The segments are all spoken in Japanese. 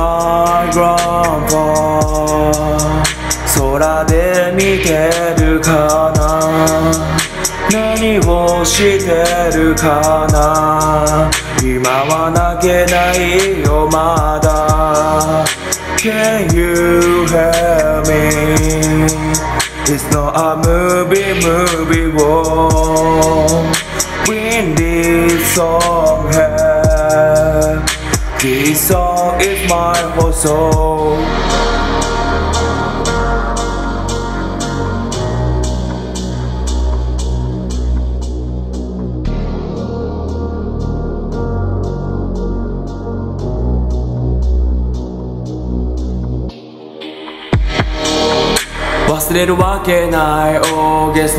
my grandpa 空で見てるかな何をしてるかな今は泣けないよまだ Can you hear me? It's not a movie whoa When this song here This song is my whole soul忘れるわけない August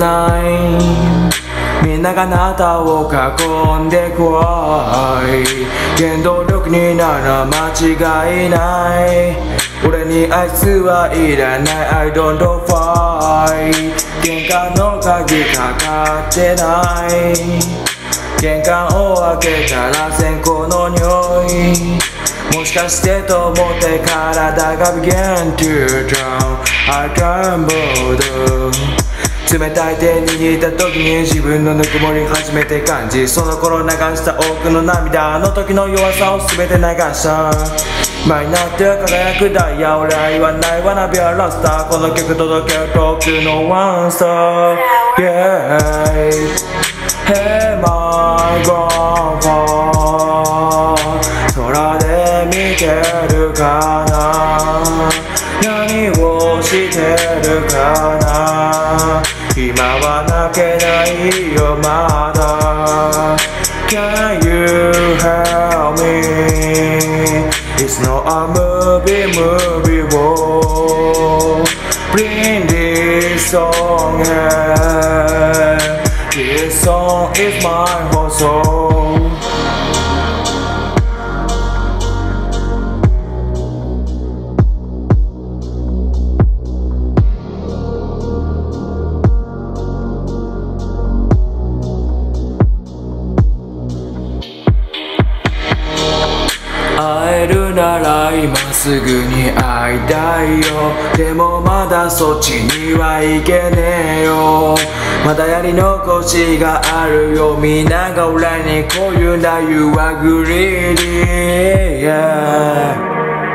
9みんながあなたを囲んでcry原動力になるのは間違いない俺にアイスはいらない I don't know why 玄関の鍵かかってない玄関を開けたら線香の匂いもしかしてと思って体がBegan to drown I trembled 冷たい手握った時に自分の温もり初めて感じその頃流した多くの涙あの時の弱さを全て流した今になっては輝くダイヤ俺は言わないwanna be a rockstar この曲届ける遠くのone star Yeah Hey my grandpa 空で見てるかな何をしてるかな今は泣けないよまだ Can you help me? It's not a movie whoa Bring this song here This song is my whole soul会えるなら今すぐに会いたいよでもまだそっちには行けねぇよまだやり残しがあるよ皆が俺にこう言うんだ You are greedy yeah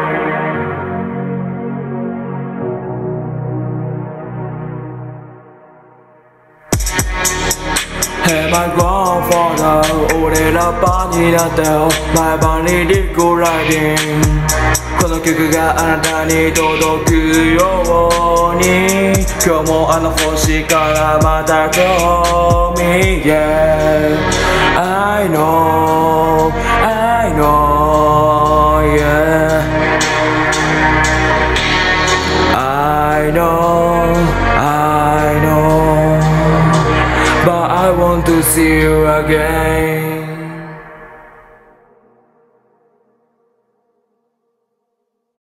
Hey my grandfather 俺ラッパーになったよ毎晩リリックをwriting この曲があなたに届くように今日もあの星からまたcall me yeah I know yeah I know But I want to see you again